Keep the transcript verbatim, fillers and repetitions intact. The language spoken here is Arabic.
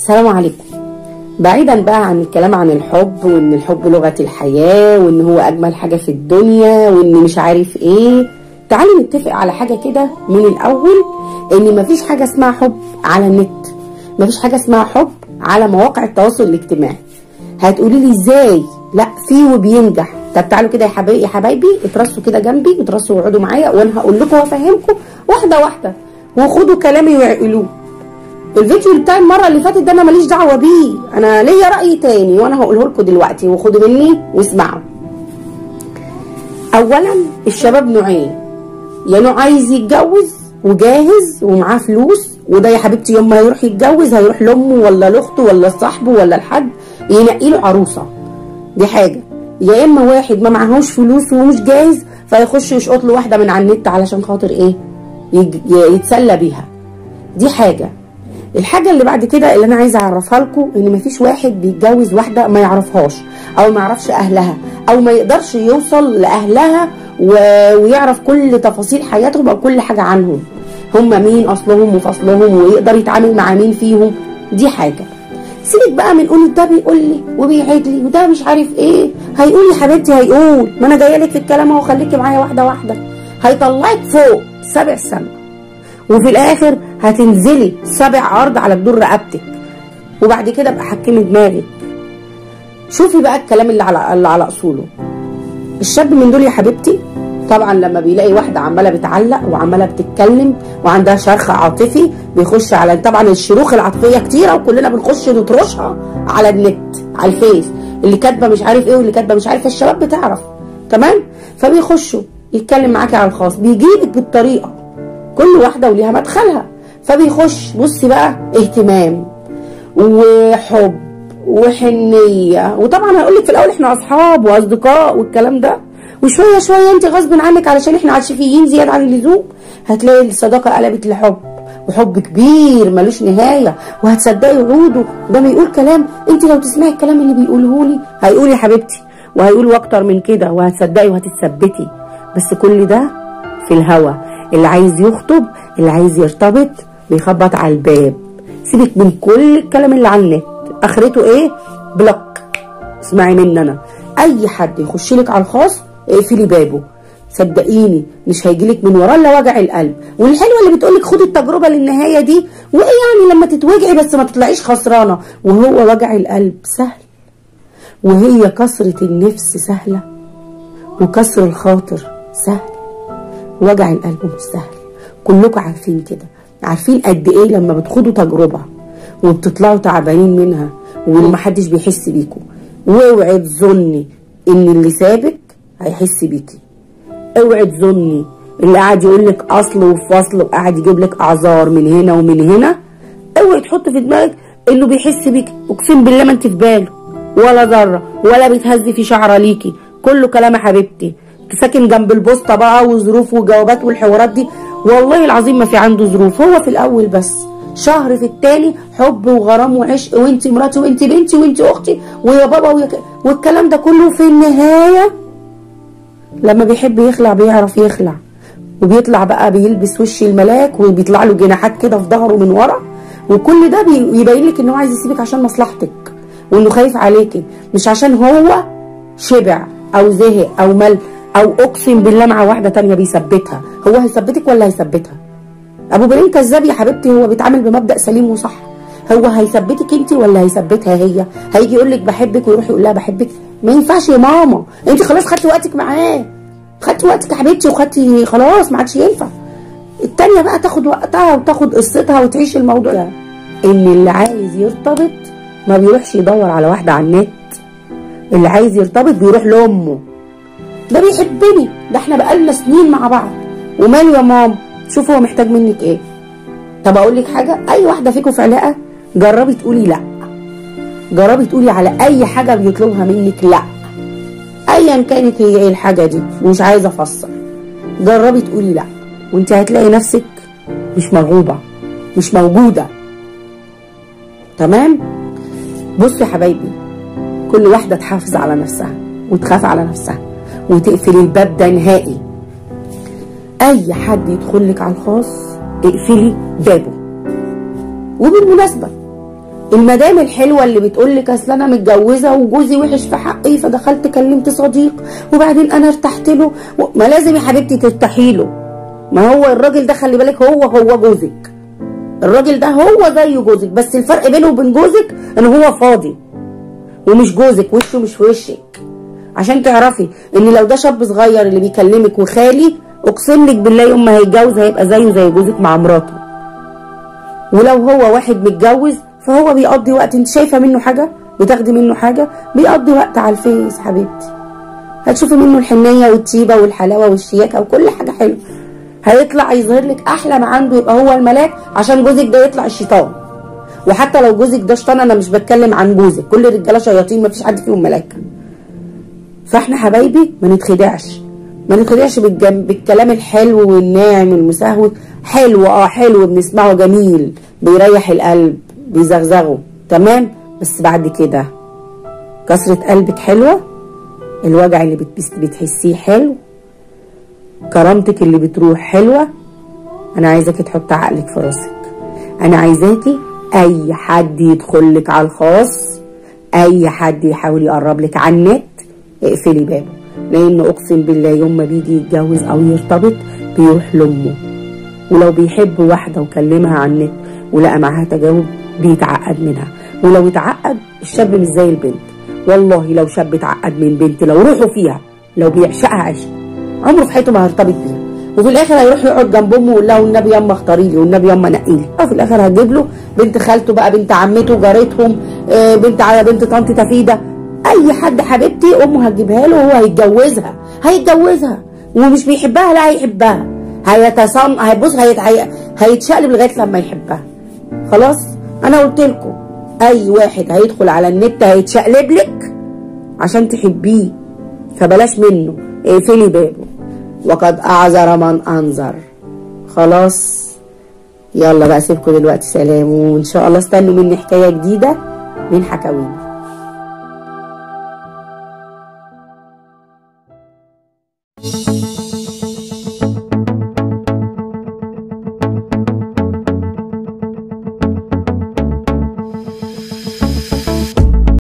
السلام عليكم. بعيدا بقى عن الكلام عن الحب وان الحب لغة الحياة وان هو اجمل حاجة في الدنيا وان مش عارف ايه، تعالوا نتفق على حاجة كده من الاول، ان مفيش حاجة اسمها حب على النت، مفيش حاجة اسمها حب على مواقع التواصل الاجتماعي. هتقولي لي ازاي؟ لا، في وبينجح. طب تعالوا كده يا حبايبي يا حبايبي اترصوا كده جنبي، اترصوا واقعدوا معايا وانا هقول لكم وافهمكم واحده واحده، وخدوا كلامي وعقلوه. الفيديو بتاع المره اللي فاتت ده انا ماليش دعوه بيه، انا ليا راي تاني وانا هقوله لكم دلوقتي، وخدوا مني واسمعوا. اولا الشباب نوعين، يا نوع عايز يتجوز وجاهز ومعاه فلوس، وده يا حبيبتي يوم ما هيروح يتجوز هيروح لامه ولا لاخته ولا لصاحبه ولا لحد ينقي له عروسه، دي حاجه. يا اما واحد ما معهوش فلوس ومش جاهز فيخش يشقط له واحده من على النت علشان خاطر ايه؟ يتسلى بيها، دي حاجه. الحاجه اللي بعد كده اللي انا عايزه اعرفها لكم، ان مفيش واحد بيتجوز واحده ما يعرفهاش او ما يعرفش اهلها او ما يقدرش يوصل لاهلها و... ويعرف كل تفاصيل حياتهم او كل حاجه عنهم، هم مين اصلهم وفصلهم، ويقدر يتعامل مع مين فيهم، دي حاجه. سيبك بقى من قول ده بيقول لي وبيعيد لي وده مش عارف ايه، هيقول يا حبيبتي هيقول، ما انا جايه لك في الكلام اهو، خليكي معايا واحده واحده. هيطلعك فوق سبع سما وفي الاخر هتنزلي سبع ارض على جدور رقبتك، وبعد كده ابقى حكمي دماغك. شوفي بقى الكلام اللي على اللي على اصوله. الشاب من دول يا حبيبتي طبعا لما بيلاقي واحده عماله بتعلق وعماله بتتكلم وعندها شرخ عاطفي، بيخش على طبعا الشروخ العاطفيه كتيره وكلنا بنخش نطرشها على النت على الفيس، اللي كاتبه مش عارف ايه واللي كاتبه مش عارف، الشباب بتعرف تمام، فبيخشوا يتكلم معاكي على الخاص، بيجيلك بالطريقه، كل واحده وليها مدخلها، فبيخش بصي بقى اهتمام وحب وحنيه، وطبعا هقول لك في الاول احنا اصحاب واصدقاء والكلام ده، وشويه شويه انت غصب عنك علشان احنا عاطفيين زياده عن اللزوم هتلاقي الصداقه قلبت لحب، وحب كبير ملوش نهايه، وهتصدقي وعوده. ده بيقول كلام انت لو تسمعي الكلام اللي بيقوله لي هيقول يا حبيبتي، وهيقول اكتر من كده، وهتصدقي وهتتثبتي. بس كل ده في الهوا. اللي عايز يخطب اللي عايز يرتبط بيخبط على الباب. سيبك من كل الكلام اللي على النت، اخرته ايه؟ بلوك. اسمعي مني انا، اي حد يخش لك على الخاص اقفلي بابه، صدقيني مش هيجيلك من وراه الا وجع القلب. والحلوه اللي بتقولك خدي التجربه للنهايه دي، وايه يعني لما تتوجعي بس ما تطلعيش خسرانه، وهو وجع القلب سهل، وهي كسره النفس سهله، وكسر الخاطر سهل، وجع القلب مش سهل. كلكم عارفين كده، عارفين قد ايه لما بتخدوا تجربه وبتطلعوا تعبانين منها ومحدش بيحس بيكم. واوعي تظني ان اللي سابك هيحس بيكي، اوعي تظني اللي قاعد يقول لك اصل وفصل وقاعد يجيب لك اعذار من هنا ومن هنا، اوعي تحط في دماغك انه بيحس بيكي. اقسم بالله ما انت في باله ولا ذره، ولا بيتهز في شعره ليكي، كله كلام يا حبيبتي. ساكن جنب البوسطه بقى وظروف وجوابات والحوارات دي، والله العظيم ما في عنده ظروف، هو في الاول بس، شهر في التاني حب وغرام وعشق، وانت مراتي وانت بنتي وانت اختي ويا بابا ويا ك... والكلام ده كله. في النهايه لما بيحب يخلع بيعرف يخلع، وبيطلع بقى بيلبس وش الملاك وبيطلع له جناحات كده في ظهره من ورا، وكل ده بيبين لك انه عايز يسيبك عشان مصلحتك، وانه خايف عليكي، مش عشان هو شبع او زهق او مل او اقسم بالله مع واحده تانيه بيثبتها. هو هيثبتك ولا هيثبتها؟ ابو برين كذاب يا حبيبتي، هو بيتعامل بمبدأ سليم وصح. هو هيثبتك انت ولا هيثبتها هي؟ هيجي يقول لك بحبك ويروح يقول لها بحبك؟ ما ينفعش يا ماما، انت خلاص خدتي وقتك معاه، خدتي وقتك يا حبيبتي وخدتي خلاص، ما عادش ينفع. التانيه بقى تاخد وقتها وتاخد قصتها وتعيش الموضوع ده. ان اللي عايز يرتبط ما بيروحش يدور على واحده على النت، اللي عايز يرتبط بيروح لامه، ده بيحبني، ده احنا بقالنا سنين مع بعض، وماله يا ماما، شوف هو محتاج منك ايه. طب اقول لك حاجه، اي واحده فيكم في علاقه جربي تقولي لا، جربي تقولي على اي حاجه بيطلبها منك لا، ايا كانت هي ايه الحاجه دي، مش عايزه افسر، جربي تقولي لا، وانت هتلاقي نفسك مش مرغوبه، مش موجوده. تمام؟ بصوا يا حبايبي، كل واحده تحافظ على نفسها وتخاف على نفسها وتقفل الباب ده نهائي. اي حد يدخل لك على الخاص اقفلي بابه. وبالمناسبه المدام الحلوه اللي بتقول لك اصل انا متجوزه وجوزي وحش في حقي فدخلت كلمت صديق وبعدين انا ارتحت له، ما لازم يا حبيبتي ترتاحي له. ما هو الراجل ده خلي بالك هو هو جوزك، الراجل ده هو زي جوزك، بس الفرق بينه وبين جوزك ان هو فاضي ومش جوزك، وشه مش في وشك. عشان تعرفي ان لو ده شاب صغير اللي بيكلمك وخالي، اقسم لك بالله يوم ما هيتجوز هيبقى زيه زي جوزك مع مراته. ولو هو واحد متجوز فهو بيقضي وقت، انت شايفه منه حاجه؟ بتاخدي منه حاجه؟ بيقضي وقت على الفيس حبيبتي. هتشوفي منه الحنيه والطيبه والحلاوه والشياكه وكل حاجه حلوه. هيطلع يظهر لك احلى ما عنده، يبقى هو الملاك، عشان جوزك ده يطلع الشيطان. وحتى لو جوزك ده شيطان، انا مش بتكلم عن جوزك، كل الرجاله شياطين، مفيش حد فيهم ملاك. فاحنا حبايبي ما نتخدعش، ما نتخدعش بالكلام الحلو والناعم والمسهوك. حلو اه حلو بنسمعه، جميل، بيريح القلب، بيزغزغه، تمام، بس بعد كده كسرة قلبك حلوة، الوجع اللي بتحسيه حلو، كرامتك اللي بتروح حلوة. انا عايزاكي تحط عقلك في راسك، انا عايزاكي اي حد يدخل لك على الخاص، اي حد يحاول يقرب لك على النت، اقفلي بابه، لانه اقسم بالله يوم ما بيجي يتجوز او يرتبط بيروح لامه. ولو بيحب واحده وكلمها على النت ولقى معاها تجاوب بيتعقد منها. ولو اتعقد، الشاب مش زي البنت، والله لو شاب اتعقد من بنت لو روحوا فيها، لو بيعشقها عشق، عمره في حياته ما هيرتبط بيها. وفي الاخر هيروح يقعد جنب امه ويقول لها والنبي ياما اختاري لي والنبي ياما نقي لي. وفي الاخر هتجيب له بنت خالته بقى، بنت عمته، جارتهم، بنت على بنت طنط تفيده، اي حد حبيبتي امه هتجيبها له وهو هيتجوزها، هيتجوزها ومش بيحبها، لا هيحبها، هيتصن هيبص هيت... هيتشقلب لغايه لما يحبها. خلاص انا قلت لكم اي واحد هيدخل على النت هيتشقلب لك عشان تحبيه، فبلاش منه، اقفلي بابه. وقد اعذر من انذر. خلاص يلا بقى سيبكم دلوقتي، سلام، وان شاء الله استنوا مني حكايه جديده من حكاوينا.